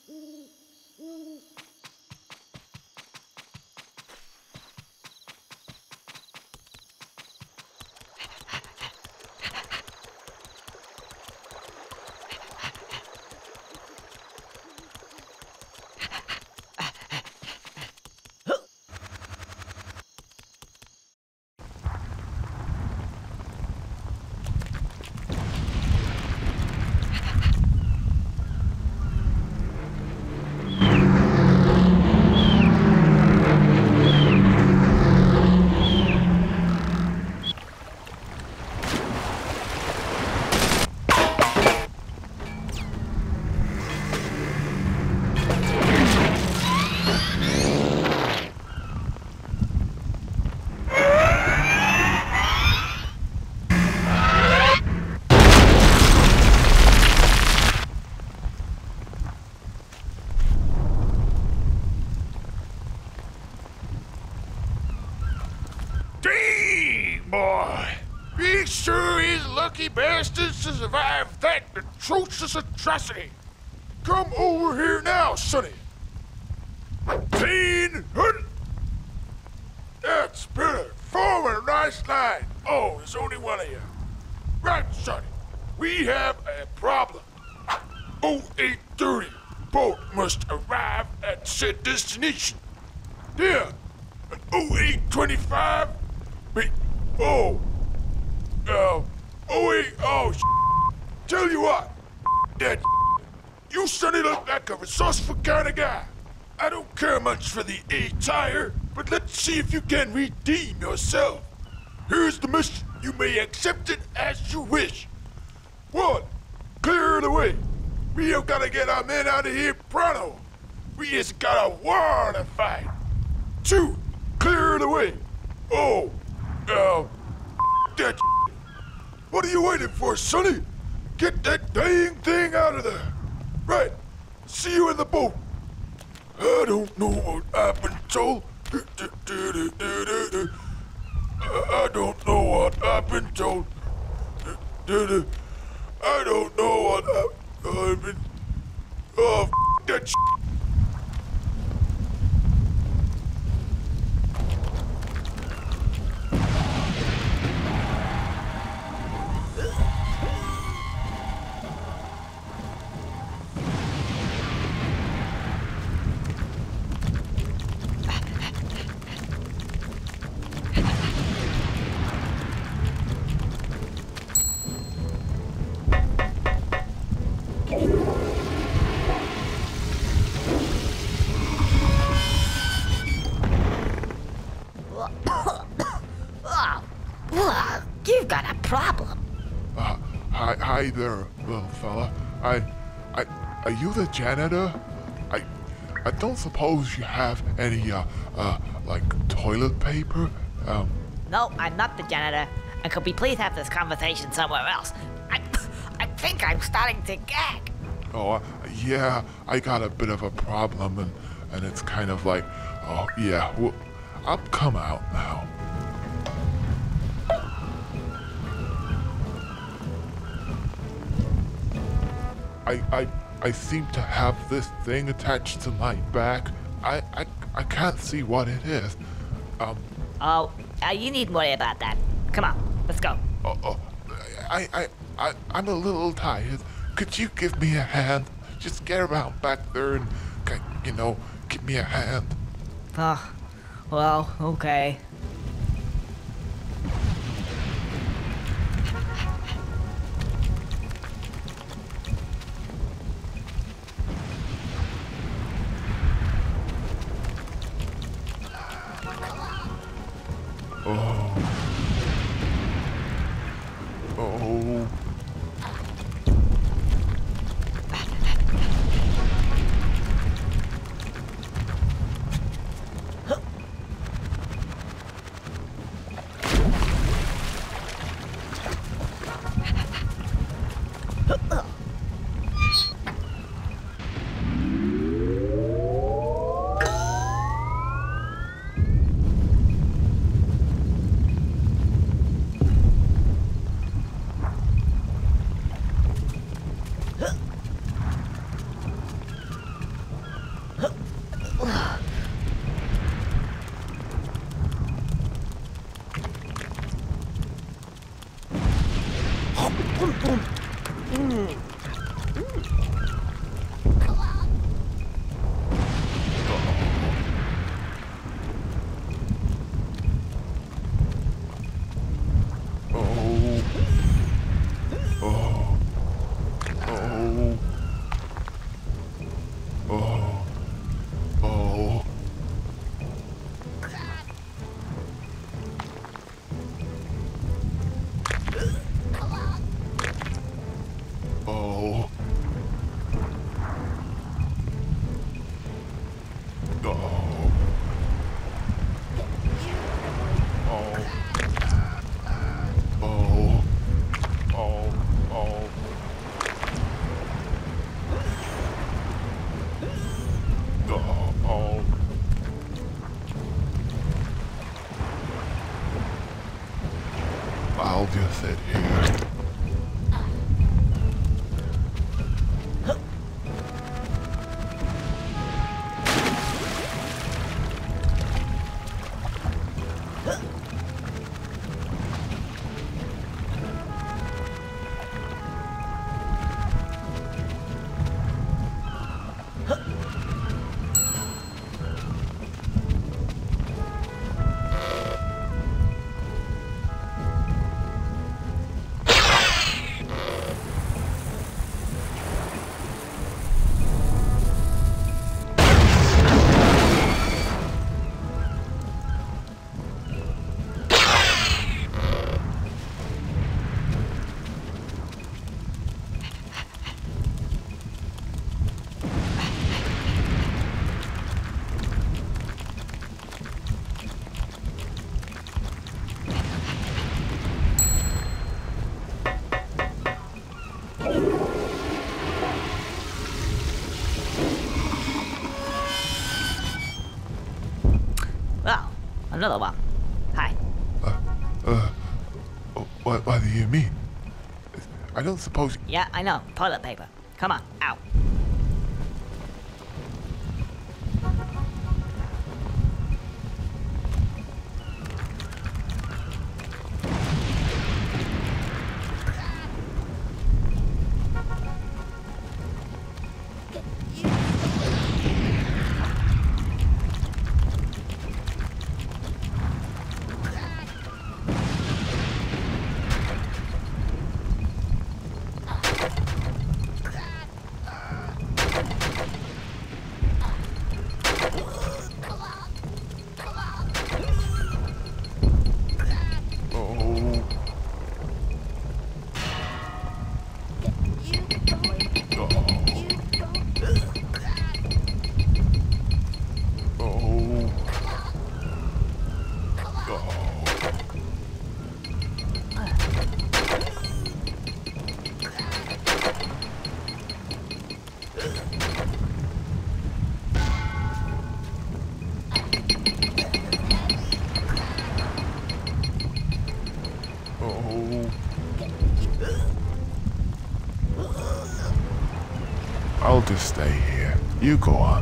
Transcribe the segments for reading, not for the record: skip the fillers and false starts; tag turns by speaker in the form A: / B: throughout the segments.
A: Boy, he sure is lucky bastards to survive that atrocious atrocity. Come over here now, Sonny. Teen Hunt! That's better. Forward, nice line. Oh, there's only one of you. Right, Sonny. We have a problem. 0830. Boat must arrive at said destination. There. At 0825. Wait. Oh. 08. Oh, tell you what. That you Sonny look like a resourceful kind of guy. I don't care much for the A-tire, but let's see if you can redeem yourself. Here's the mission. You may accept it as you wish. 1. Clear the way. We have gotta get our men out of here pronto. We just got a war to fight. 2. Clear the way. Oh, that. What are you waiting for, Sonny? Get that dang thing out of there. Right. See you in the boat. I don't know what I've been told. I don't know what I've been told. I don't know what I've been. Oh, that.
B: You've got a problem.
A: Hi there, little fella. Are you the janitor? I don't suppose you have any, like toilet paper?
B: No, I'm not the janitor. And could we please have this conversation somewhere else? I think I'm starting to gag.
A: Oh, yeah, I got a bit of a problem, and it's kind of like, oh, yeah, well, I'll come out now. I seem to have this thing attached to my back. I can't see what it is.
B: You needn't worry about that. Come on, let's go.
A: I'm a little tired. Could you give me a hand? Just get around back there and, give me a hand.
B: Oh, well, okay.
A: Oh. I'll just sit here.
B: Well, another one. Hi.
A: What do you mean? I don't suppose...
B: Yeah, I know. Toilet paper. Come on, out.
A: I'll just stay here. You go on.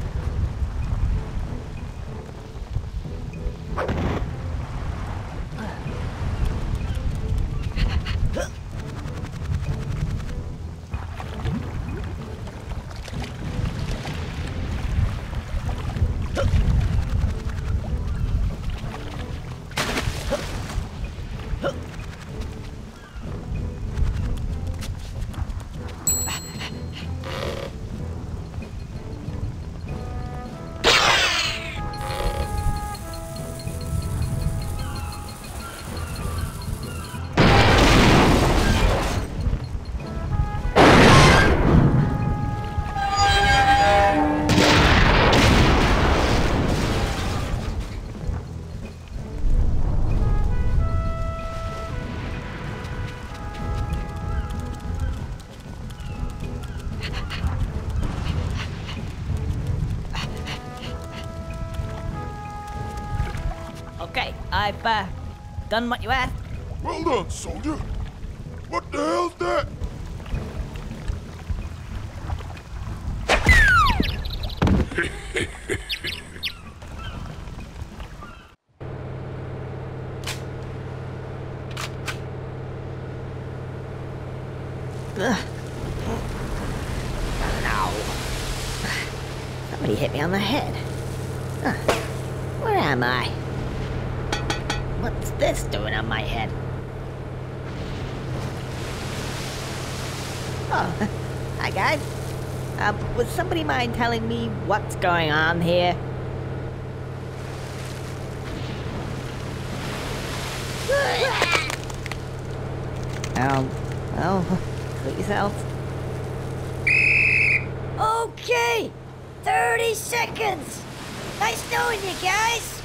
B: Okay, I've done what you asked.
A: Well done, soldier. What the hell's that?
B: No. Somebody hit me on the head. Huh. Where am I? What's this doing on my head? Oh, hi guys. Would somebody mind telling me what's going on here? Well, suit yourselves.
C: Okay, 30 seconds. Nice knowing you guys.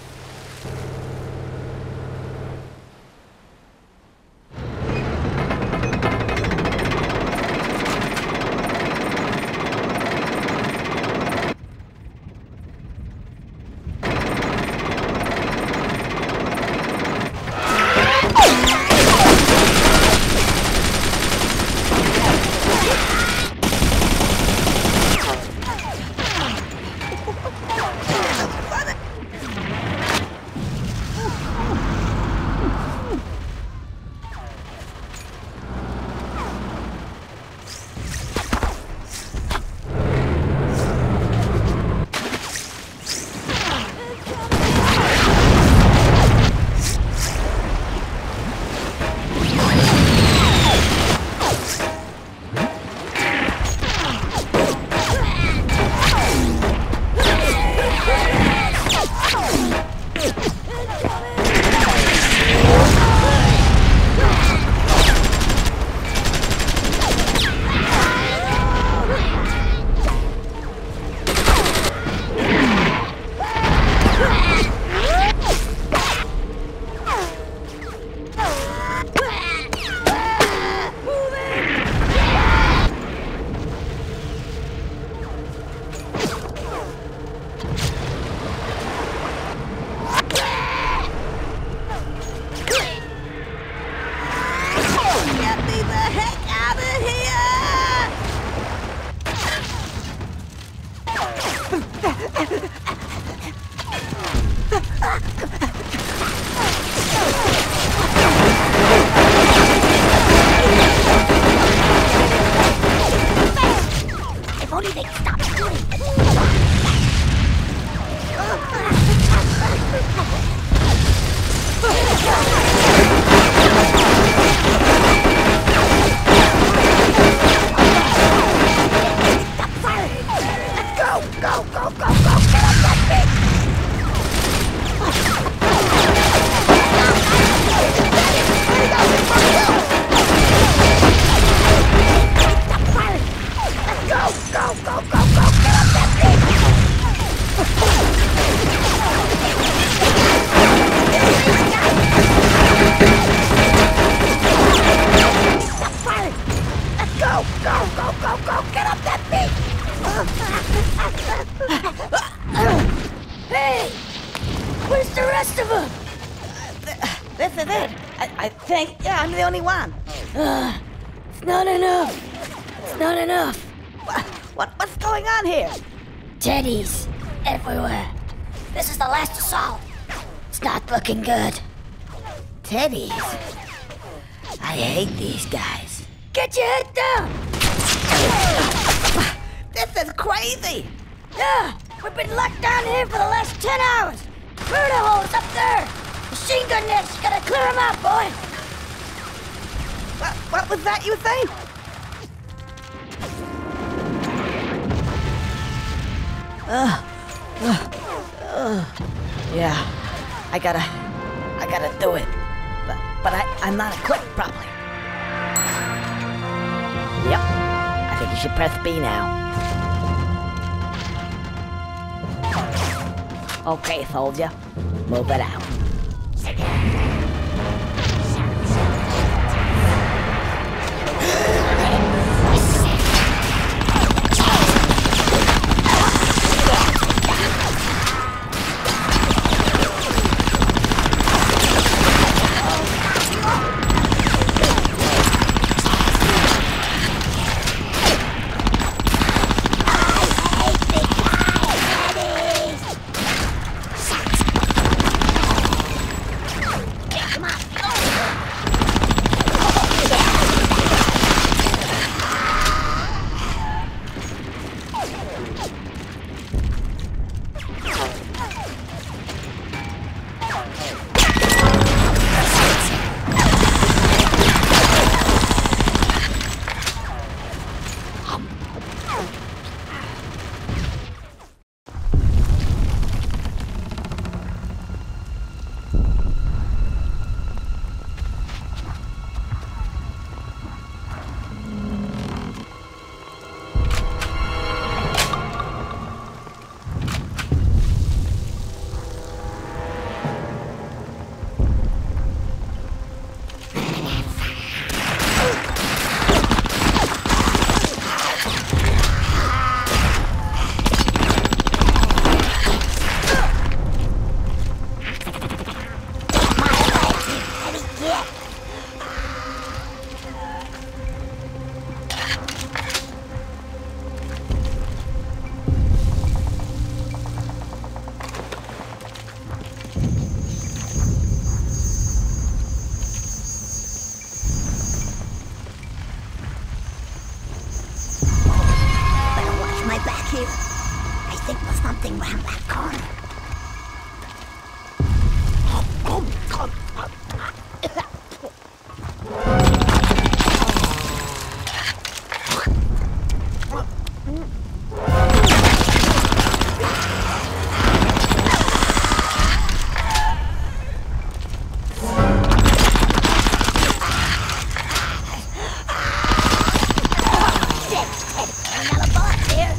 C: Hey! Where's the rest of them?
B: This is it. I think, yeah, I'm the only one.
C: It's not enough. It's not enough.
B: What's going on here?
C: Teddies everywhere. This is the last assault. It's not looking good.
B: Teddies? I hate these guys.
C: Get your head down!
B: This is crazy!
C: Yeah, we've been locked down here for the last 10 hours. Murder holes up there. Machine gun nets. Gotta clear them out, boy.
B: What was that you were saying? Yeah, I gotta do it. But I'm not equipped properly. Yep, I think you should press B now. Okay, soldier, move it out.
C: right back here. I think there's something round that corner. Another bullet here.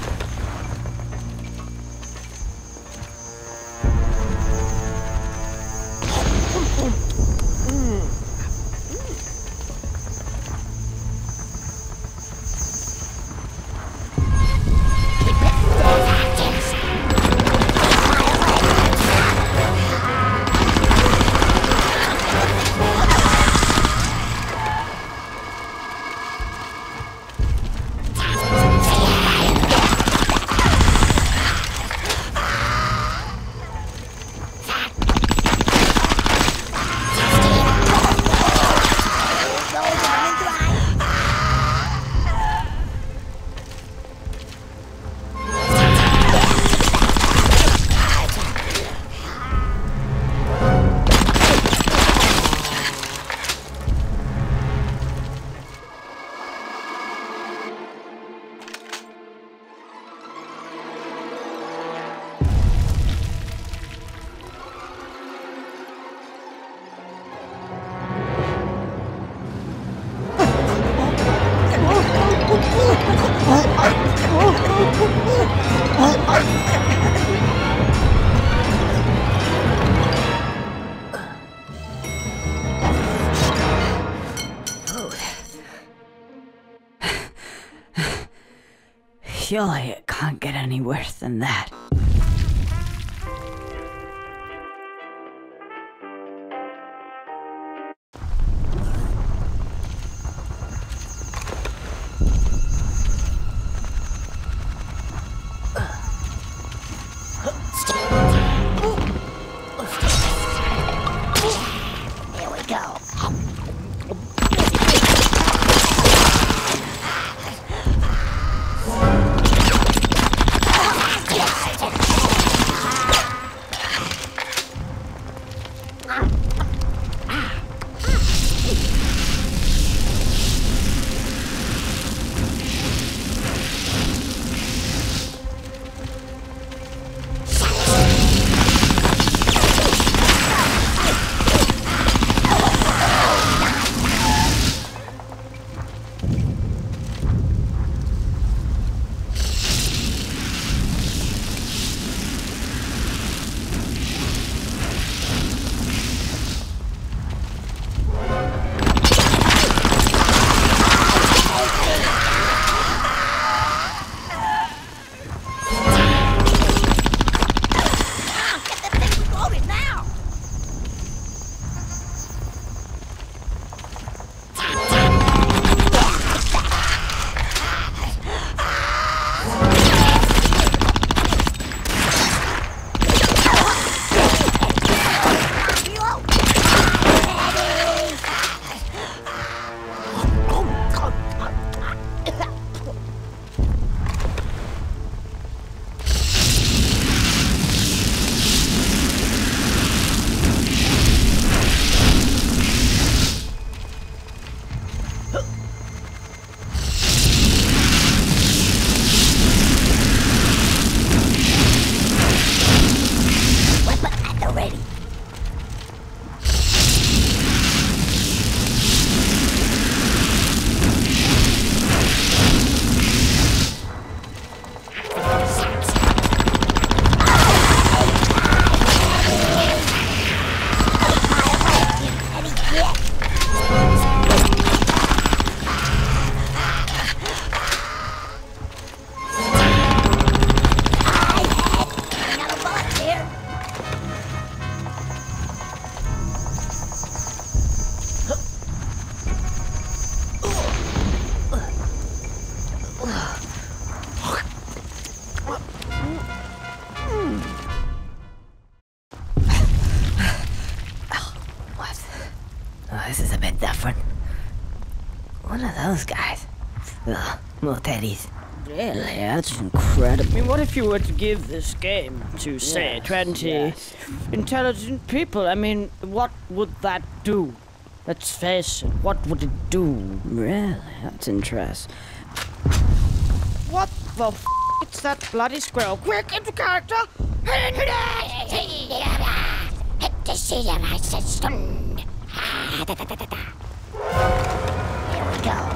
B: Surely it can't get any worse than that.
C: Here we go.
B: This is a bit different. One of those guys. Ugh, little teddies.
C: Really? That's incredible.
D: I mean, what if you were to give this game to, say, 20 intelligent people? I mean, what would that do? Let's face it, what would it do?
C: Really? That's interesting.
D: What the f***? It's that bloody squirrel. Quick, into character!
C: Here we go.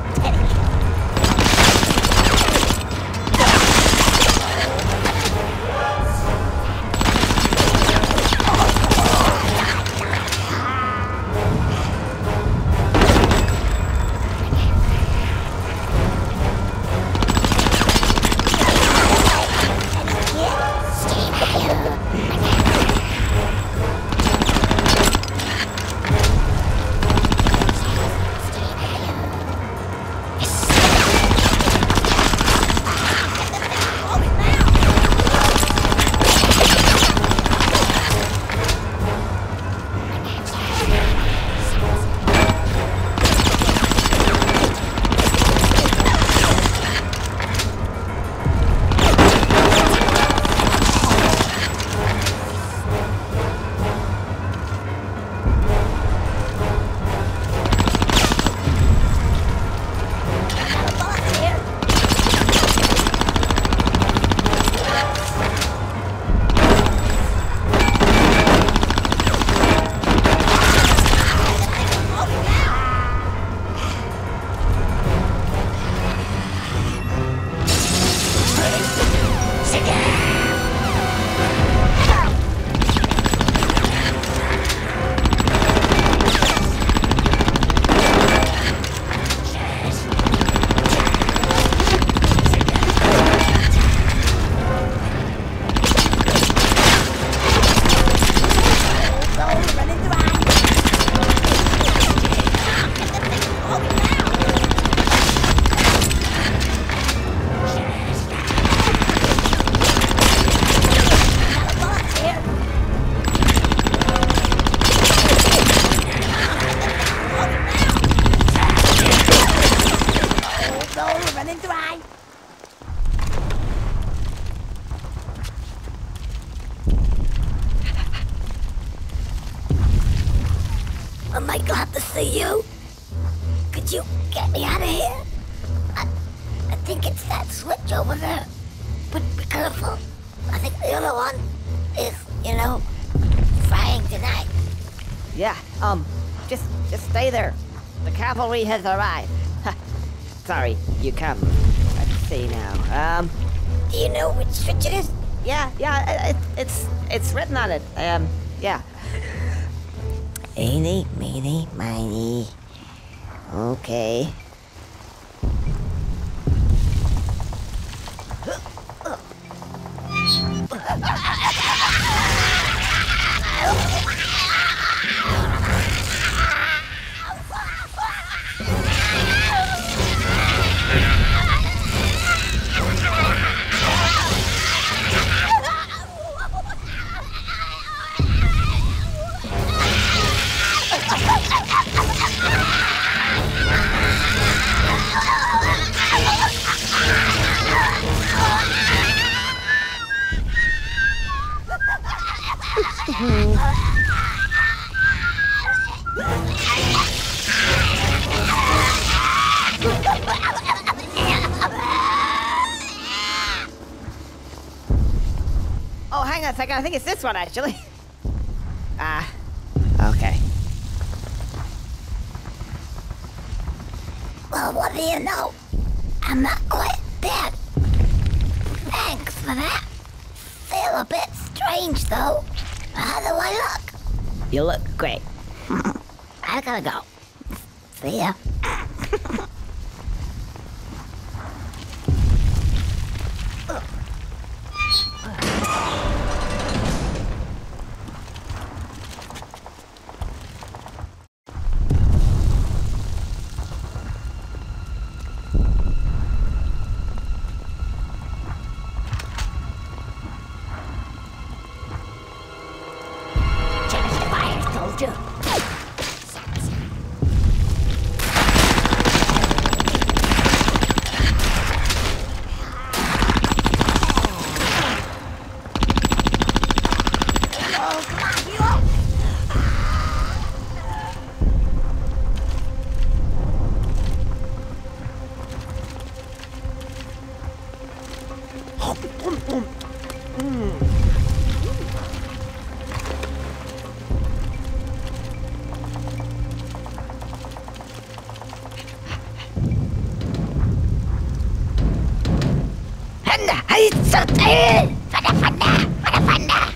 C: I might glad to see you. Could you get me out of here? I think it's that switch over there. But be careful. I think the other one is, frying tonight.
B: Yeah, just stay there. The cavalry has arrived. Sorry, you come. Let's see now.
C: Do you know which switch it is?
B: Yeah, it's written on it. Yeah. Eeny, meeny, miny. Okay. Oh, hang on a second. I think it's this one, actually. Okay.
C: Well, what do you know? I'm not quite dead. Thanks for that. Feel a bit strange, though. How do I look?
B: You look great.
C: I gotta go. See ya. Fire soldier. هنا هيتصل فنا فنا فنا فنا